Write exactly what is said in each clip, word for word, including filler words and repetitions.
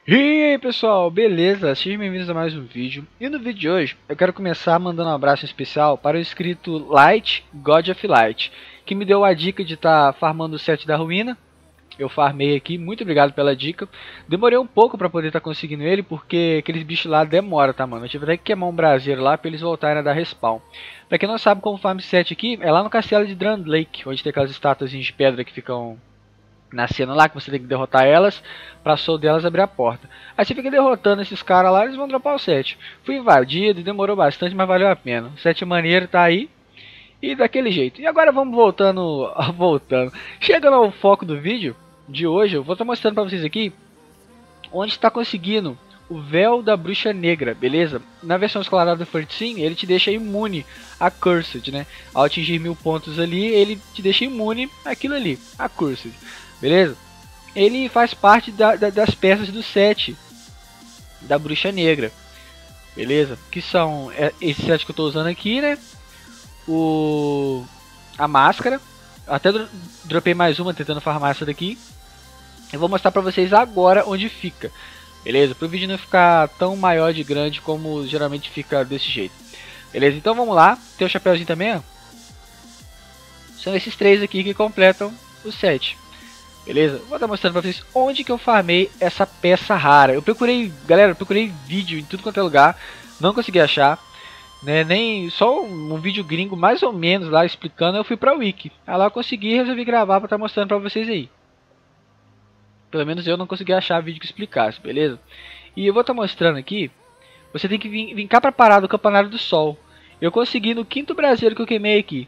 E aí pessoal, beleza? Sejam bem-vindos a mais um vídeo. E no vídeo de hoje eu quero começar mandando um abraço especial para o inscrito Light God of Light, que me deu a dica de estar tá farmando o set da ruína. Eu farmei aqui, muito obrigado pela dica. Demorei um pouco para poder estar tá conseguindo ele, porque aqueles bichos lá demoram, tá mano? Eu tive até que queimar um braseiro lá para eles voltarem a dar respawn. Pra quem não sabe como farm set aqui, é lá no castelo de Drand Lake, onde tem aquelas estátuas de pedra que ficam na cena lá, que você tem que derrotar elas pra soul delas abrir a porta. Aí você fica derrotando esses caras lá, eles vão dropar o set. Fui invadido, demorou bastante, mas valeu a pena. O set maneiro tá aí. E daquele jeito. E agora vamos voltando, voltando. Chegando ao foco do vídeo de hoje, eu vou estar mostrando pra vocês aqui onde está conseguindo o véu da bruxa negra, beleza? Na versão escolar do quatorze, ele te deixa imune a Cursed, né? Ao atingir mil pontos ali, ele te deixa imune àquilo ali, a Cursed. Beleza? Ele faz parte da, da, das peças do set da bruxa negra. Beleza? Que são é, esse set que eu estou usando aqui, né? O, a máscara. Até dropei mais uma tentando farmar essa daqui. Eu vou mostrar pra vocês agora onde fica. Beleza? Para o vídeo não ficar tão maior de grande como geralmente fica desse jeito. Beleza? Então vamos lá. Tem o chapéuzinho também, ó. São esses três aqui que completam o set. Beleza? Vou estar mostrando pra vocês onde que eu farmei essa peça rara. Eu procurei, galera, eu procurei vídeo em tudo quanto é lugar, não consegui achar, né? Nem só um, um vídeo gringo mais ou menos lá explicando. Eu fui pra Wiki, aí lá eu consegui e resolvi gravar pra estar mostrando pra vocês aí. Pelo menos eu não consegui achar vídeo que explicasse, beleza? E eu vou estar mostrando aqui. Você tem que vir, vir cá pra parar do Campanário do Sol. Eu consegui no quinto braseiro que eu queimei aqui.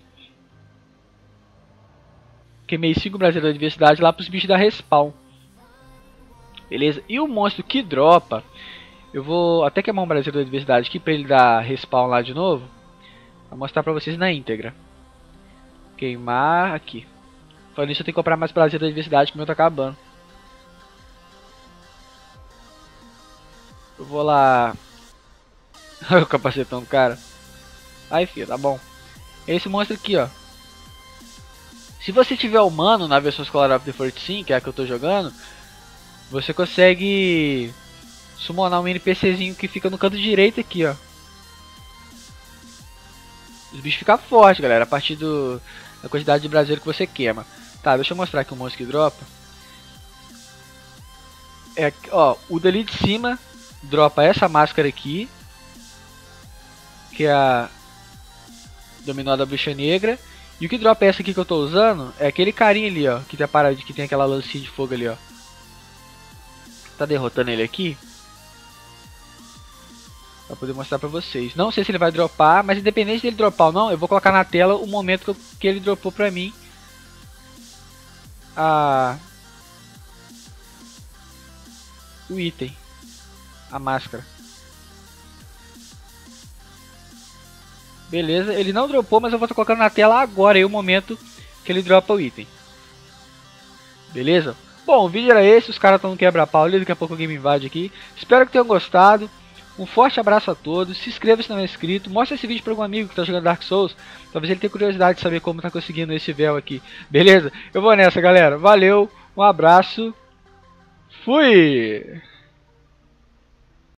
Queimei cinco brasileiros da adversidade lá para os bichos da respawn. Beleza? E o monstro que dropa, eu vou até queimar um brasileiro da adversidade aqui para ele dar respawn lá de novo. Vou mostrar para vocês na íntegra. Queimar aqui. Falando isso, eu tenho que comprar mais brasileiros da adversidade, que o meu tá acabando. Eu vou lá. Olha o capacetão do cara. Aí, filho, tá bom. Esse monstro aqui, ó. Se você tiver humano na versão Scholar of the quatorze, que é a que eu tô jogando, você consegue summonar um NPCzinho que fica no canto direito aqui, ó. Os bichos ficam fortes, galera, a partir do, da quantidade de braseiro que você queima. Tá, deixa eu mostrar aqui o monstro que dropa. É, ó, o dali de cima dropa essa máscara aqui, que é a Dominó da Bruxa Negra. E o que dropa essa aqui que eu tô usando é aquele carinha ali, ó, que tem, a parada, que tem aquela lancinha de fogo ali, ó. Tá derrotando ele aqui. Pra poder mostrar pra vocês. Não sei se ele vai dropar, mas independente dele dropar ou não, eu vou colocar na tela o momento que, eu, que ele dropou pra mim. A... O item. A máscara. Beleza, ele não dropou, mas eu vou estar colocando na tela agora aí o momento que ele dropa o item. Beleza? Bom, o vídeo era esse, os caras estão no quebra-pau ali, daqui a pouco alguém me invade aqui. Espero que tenham gostado. Um forte abraço a todos, se inscreva se não é inscrito, mostra esse vídeo para algum amigo que está jogando Dark Souls. Talvez ele tenha curiosidade de saber como está conseguindo esse véu aqui. Beleza? Eu vou nessa, galera. Valeu, um abraço. Fui!